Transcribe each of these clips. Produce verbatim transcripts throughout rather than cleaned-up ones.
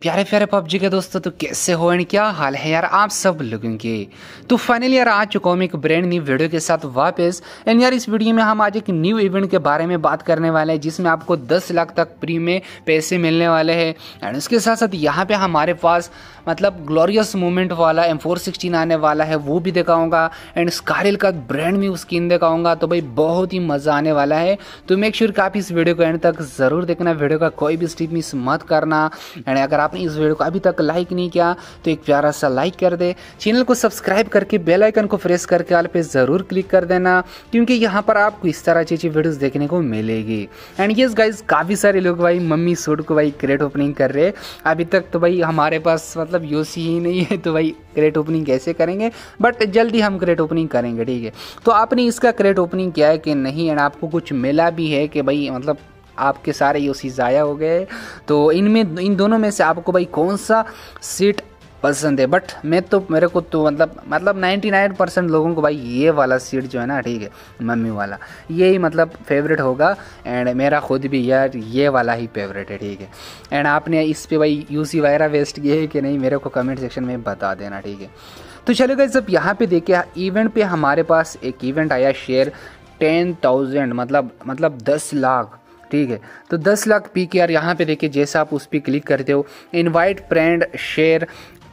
प्यारे प्यारे पबजी के दोस्तों, तो कैसे हो एंड क्या हाल है यार आप सब लोगों के। तो फाइनली यार आ चुका हूँ मैं एक ब्रांड न्यू वीडियो के साथ वापस। एंड यार इस वीडियो में हम आज एक न्यू इवेंट के बारे में बात करने वाले हैं जिसमें आपको दस लाख तक फ्री में पैसे मिलने वाले हैं। एंड उसके साथ साथ यहाँ पे हमारे पास मतलब ग्लोरियस मूवमेंट वाला एम फोर सिक्सटीन आने वाला है, वो भी दिखाऊंगा। एंड स्कारल का ब्रांड न्यू स्किन दिखाऊंगा। तो भाई बहुत ही मज़ा आने वाला है। तो मेक श्योर कि आप इस वीडियो को एंड तक ज़रूर देखना, वीडियो का कोई भी स्टेप मिस मत करना। एंड अगर आपने इस वीडियो को अभी तक लाइक नहीं किया तो एक प्यारा सा लाइक कर दे, चैनल को सब्सक्राइब करके बेल आइकन को प्रेस करके ऑल पे ज़रूर क्लिक कर देना, क्योंकि यहाँ पर आपको इस तरह अच्छी अच्छी वीडियोस देखने को मिलेगी। एंड यस गाइज, काफ़ी सारे लोग भाई मम्मी सूट को भाई क्रेट ओपनिंग कर रहे हैं। अभी तक तो भाई हमारे पास मतलब यूसी ही नहीं है, तो भाई क्रेट ओपनिंग कैसे करेंगे, बट जल्दी हम क्रेट ओपनिंग करेंगे, ठीक है। तो आपने इसका क्रेट ओपनिंग किया है कि नहीं, एंड आपको कुछ मिला भी है कि भाई मतलब आपके सारे यूसी ज़ाया हो गए। तो इनमें इन दोनों में से आपको भाई कौन सा सीट पसंद है। बट मैं तो मेरे को तो मतलब मतलब निन्यानवे परसेंट लोगों को भाई ये वाला सीट जो है ना, ठीक है, मम्मी वाला, ये ही मतलब फेवरेट होगा। एंड मेरा खुद भी यार ये वाला ही फेवरेट है, ठीक है। एंड आपने इस पे भाई यूसी वगैरह वेस्ट किए है कि नहीं, मेरे को कमेंट सेक्शन में बता देना, ठीक है। तो चलो गाइस, जब यहाँ पे देखिए इवेंट पे हमारे पास एक इवेंट आया, शेयर टेन थाउजेंड मतलब मतलब दस लाख, ठीक है। तो दस लाख पी के यार यहाँ पे देखिए, जैसा आप उस पर क्लिक करते हो, invite friend share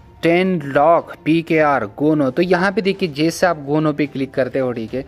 ten lakh P K R गोनो। तो यहाँ पे देखिए जैसे आप गोनो पे क्लिक करते हो, ठीक है,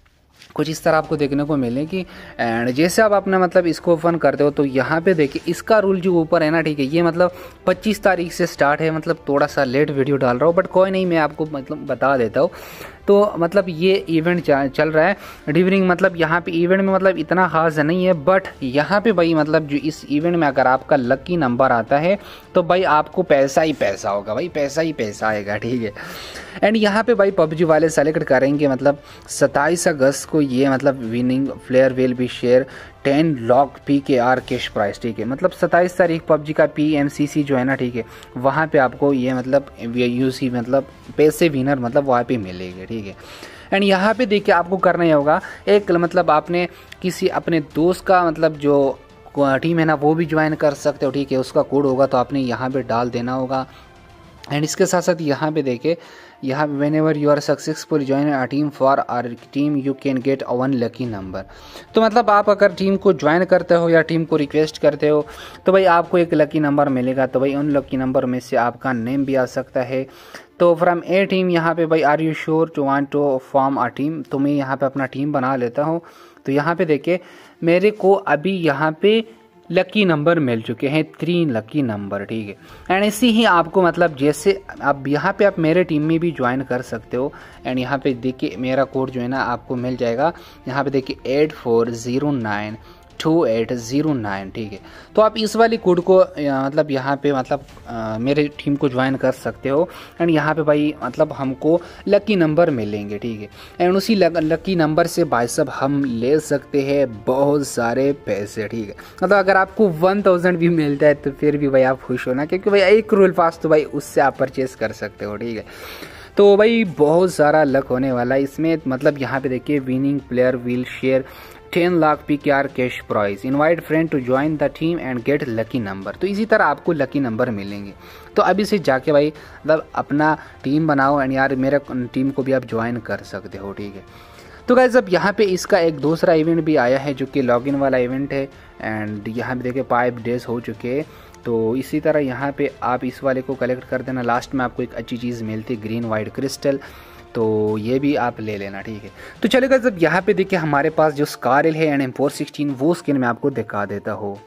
कुछ इस तरह आपको देखने को मिलेगी। एंड जैसे आप अपना मतलब इसको ओपन करते हो तो यहाँ पे देखिए इसका रूल जो ऊपर है ना, ठीक है, ये मतलब पच्चीस तारीख से स्टार्ट है। मतलब थोड़ा सा लेट वीडियो डाल रहा हूँ, बट कोई नहीं, मैं आपको मतलब बता देता हूँ। तो मतलब ये इवेंट चल रहा है ड्यूरिंग, मतलब यहाँ पे इवेंट में मतलब इतना खास नहीं है, बट यहाँ पे भाई मतलब जो इस इवेंट में अगर आपका लकी नंबर आता है तो भाई आपको पैसा ही पैसा होगा, भाई पैसा ही पैसा आएगा, ठीक है। एंड यहाँ पे भाई पबजी वाले सेलेक्ट करेंगे मतलब सत्ताईस अगस्त को ये मतलब winning player will be share ten lakh P K R cash price, ठीक है। मतलब सत्ताईस तारीख पबजी का पी एम सी सी जो है ना, ठीक है, वहाँ पे आपको ये मतलब यूसी मतलब पैसे विनर मतलब वहाँ पे मिलेंगे, ठीक है। एंड यहाँ पे देखिए आपको करना ही होगा, एक मतलब आपने किसी अपने दोस्त का मतलब जो टीम है ना वो भी ज्वाइन कर सकते हो, ठीक है। उसका कोड होगा तो आपने यहाँ पे डाल देना होगा। एंड इसके साथ साथ यहाँ पे देखे, यहाँ whenever you are successful join a team for our team you can get a one lucky number. तो मतलब आप अगर टीम को ज्वाइन करते हो या टीम को रिक्वेस्ट करते हो तो भाई आपको एक लकी नंबर मिलेगा। तो भाई उन लकी नंबर में से आपका नेम भी आ सकता है। तो फ्रॉम ए टीम यहाँ पे भाई are you sure to want to form a team. तो मैं यहाँ पे अपना टीम बना लेता हूँ। तो यहाँ पे देखिए मेरे को अभी यहाँ पे लकी नंबर मिल चुके हैं, तीन लकी नंबर, ठीक है। एंड इसी ही आपको मतलब जैसे अब यहाँ पे आप मेरे टीम में भी ज्वाइन कर सकते हो। एंड यहाँ पे देखिए मेरा कोड जो है ना आपको मिल जाएगा, यहाँ पे देखिए eight four zero nine two eight zero nine, ठीक है। तो आप इस वाली कोड को मतलब यहाँ पे मतलब आ, मेरे टीम को ज्वाइन कर सकते हो। एंड यहाँ पे भाई मतलब हमको लकी नंबर मिलेंगे, ठीक है। एंड उसी लकी नंबर से भाई साहब हम ले सकते हैं बहुत सारे पैसे, ठीक है। मतलब अगर आपको वन थाउजेंड भी मिलता है तो फिर भी भाई आप खुश हो ना, क्योंकि भाई एक रोल पास तो भाई उससे आप परचेज कर सकते हो, ठीक है। तो भाई बहुत सारा लक होने वाला है इसमें। मतलब यहाँ पे देखिए winning player will share ten lakh P K R cash prize, invite friend to join the team and get lucky number. तो इसी तरह आपको लकी नंबर मिलेंगे। तो अभी से जाके भाई मतलब अपना टीम बनाओ। एंड यार मेरे टीम को भी आप ज्वाइन कर सकते हो, ठीक है। तो गाइस अब यहाँ पे इसका एक दूसरा इवेंट भी आया है जो कि लॉगिन वाला इवेंट है। एंड यहाँ पे देखिए फाइव डेज हो चुके हैं। तो इसी तरह यहाँ पे आप इस वाले को कलेक्ट कर देना। लास्ट में आपको एक अच्छी चीज़ मिलती है, ग्रीन वाइट क्रिस्टल, तो ये भी आप ले लेना, ठीक है। तो चलेगा, जब यहाँ पे देखिए हमारे पास जो स्कारल है एंड एम फोर सिक्सटीन वो स्किन मैं आपको दिखा देता हूँ।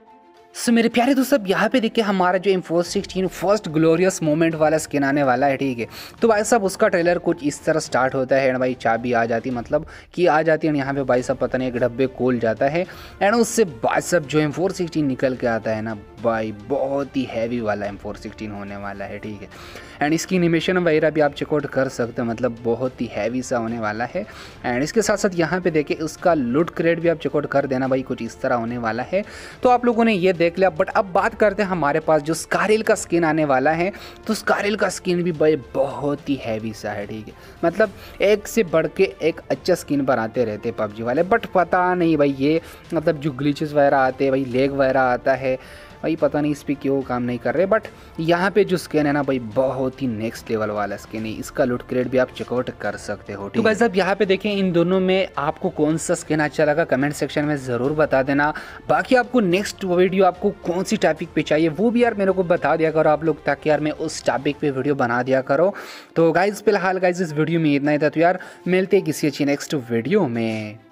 सो so, मेरे प्यारे दोस्तों, अब यहाँ पे देखिए हमारा जो M four sixteen first glorious moment वाला स्किन आने वाला है, ठीक है। तो भाई साहब उसका ट्रेलर कुछ इस तरह स्टार्ट होता है। एंड भाई चाबी आ जाती मतलब कि आ जाती है। यहाँ पे भाई साहब पता नहीं एक डब्बे खोल जाता है। एंड उससे भाई साहब जो एम फोर सिक्सटीन निकल के आता है ना भाई, बहुत ही हैवी वाला एम फोर सिक्सटीन होने वाला है, ठीक है। एंड इसकी एनिमेशन वगैरह भी आप चेकआउट कर सकते हो, मतलब बहुत ही हैवी सा होने वाला है। एंड इसके साथ साथ यहाँ पे देखिए उसका लूट क्रेट भी आप चेकआउट कर देना भाई, कुछ इस तरह होने वाला है। तो आप लोगों ने ये देख लिया। बट अब बात करते हैं हमारे पास जो स्कारल का स्किन आने वाला है। तो स्कारल का स्किन भी भाई बहुत ही हैवी सा है, ठीक है। मतलब एक से बढ़ के एक अच्छा स्किन बनाते रहते पबजी वाले। बट पता नहीं भाई ये मतलब जो ग्लिचेस वगैरह आते हैं भाई, लेग वगैरह आता है, भाई पता नहीं इस पर क्यों काम नहीं कर रहे। बट यहाँ पे जो स्किन है ना भाई बहुत ही नेक्स्ट लेवल वाला स्किन है, इसका लूट क्रेड भी आप चेकआउट कर सकते हो। तो भाई साहब यहाँ पे देखें इन दोनों में आपको कौन सा स्किन अच्छा लगा कमेंट सेक्शन में ज़रूर बता देना। बाकी आपको नेक्स्ट वीडियो आपको कौन सी टॉपिक पे चाहिए वो भी यार मेरे को बता दिया करो आप लोग, ताकि यार मैं उस टॉपिक पे वीडियो बना दिया करो। तो गाइज फिलहाल गाइज इस वीडियो में इतना ही था, तो यार मिलते हैं किसी अच्छी नेक्स्ट वीडियो में।